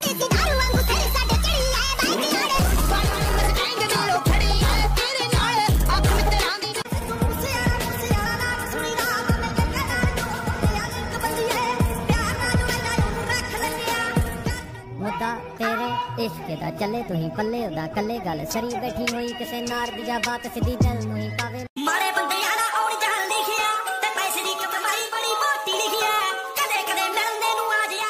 तेरे इश्क दा चले तू ही पल्ले उदा कल्ले गल सरी बैठी हुई किसे नार दी जा बात सीधी दिल नु ही पावे मारे बंदे यारा औण जान लिखिया ते पैसे दी कमाई बड़ी मोटी लिखिया कदे कदे मिलने नु आ जिया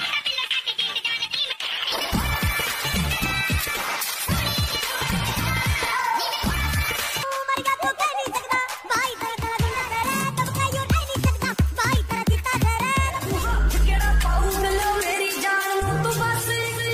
मर गया तू कह नहीं सकदा भाई तेरा दिन तेरे तब कहियो नहीं सकदा भाई तेरा दिता तेरे केड़ा पाऊ मिलो मेरी जान नु तू बस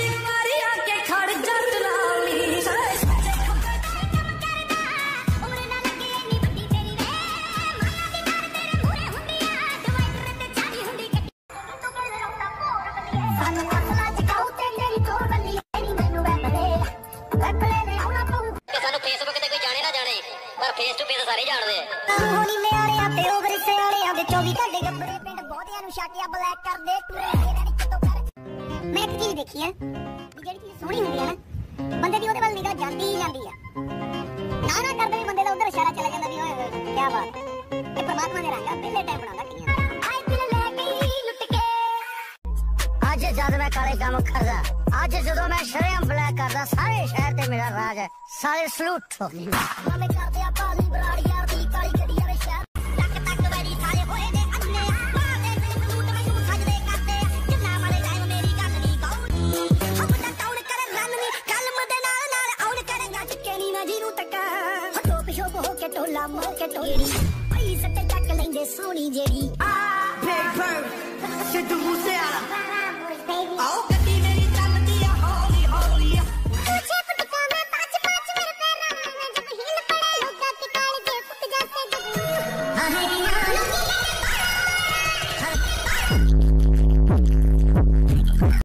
फेस टू फेस सारे जानदे होली ले आले आ ते ओवर से आले आ दे 24 घंटे गब्बरे पिंड बहुतियां नु शाकिया ब्लैक कर दे तू मेरा नी तो कर मैं एक चीज देखी है कि जेडी चीज सोहनी हुंदी है ना बंदे दी ओदे ਵੱਲ निगाह ਜਾਂਦੀ ਹੀ ਜਾਂਦੀ ਆ ਨਾ ਨਾ ਕਰਦੇ ਵੀ ਬੰਦੇ ਦਾ ਉਧਰ ਇਸ਼ਾਰਾ ਚਲਾ ਜਾਂਦਾ ਵੀ ਓਏ ਕੀ ਬਾਤ ਇਹ ਪਰਮਾਤਮਾ ਨੇ ਰੰਗਾ ਪਹਿਲੇ ਟਾਈਮ ਬਣਾਉਂਦਾ ਟੀਆਂ ਆਈ ਦਿਲ ਲੈ ਗਈ ਲੁੱਟ ਕੇ ਅੱਜ ਜਦ ਮੈਂ ਕਾਲੇ ਕੰਮ ਕਰਦਾ ਅੱਜ ਜਦੋਂ ਮੈਂ ਸ਼ਰਮ ਬਲੈਕ ਕਰਦਾ ਸਾਰੇ ਸ਼ਹਿਰ ਤੇ ਮੇਰਾ ਰਾਜ ਹੈ ਸਾਰੇ ਸਲੂਟ ਠੋਕਦੇ ਮੈਂ ਕਰਦੇ ਆ ਬਾਲੀ ਬਰਾੜੀ ਯਾਰ ਦੀ ਕਾਲੀ ਗੱਡੀ ਆਵੇ ਸ਼ਹਿਰ ਟੱਕ ਟੱਕ ਵੈਰੀ ਸਾਰੇ ਹੋਏ ਨੇ ਅੰਨੇ ਮਾਰਦੇ ਤੇ ਸਲੂਟ ਮੈਨੂੰ ਸਜਦੇ ਕਰਦੇ ਜਿੰਨਾ ਮਾਰੇ ਟਾਈਮ ਮੇਰੀ ਗੱਲ ਨਹੀਂ ਗਾਉਣੀ ਹਮ ਤਾਂ ਟਾਉਣ ਕਰ ਰਨ ਨਹੀਂ ਕਲਮ ਦੇ ਨਾਲ ਆਉਣ ਕਰਾਂਗਾ ਚੁੱਕੇ ਨਹੀਂ ਮੈਂ ਜਿਹਨੂੰ ਤੱਕਾ ਹੱਥੋਂ ਪਿਛੋਂ ਹੋ ਕੇ ਟੋਲਾ ਮਾਰ ਕੇ ਟੋੜੀ ਪਈ ਸੱਤੇ ਚੱਕ ਲੈਂਦੇ ਸੋਹਣੀ ਜਿਹੜੀ ਆ ਬਿਗ ਬਰਡ ਸਿੱਧੂ ਮੂਸੇ ਵਾਲਾ ਆਓ ਗੱਡੀ ਮੇਰੀ ਚੱਲਦੀ ਆ ਹੌਲੀ ਹੌਲੀ तुझे पटका मैं पाँच पाँच मेरे पैर में जब हिल पड़े लोग के काले जे फुट जाते जब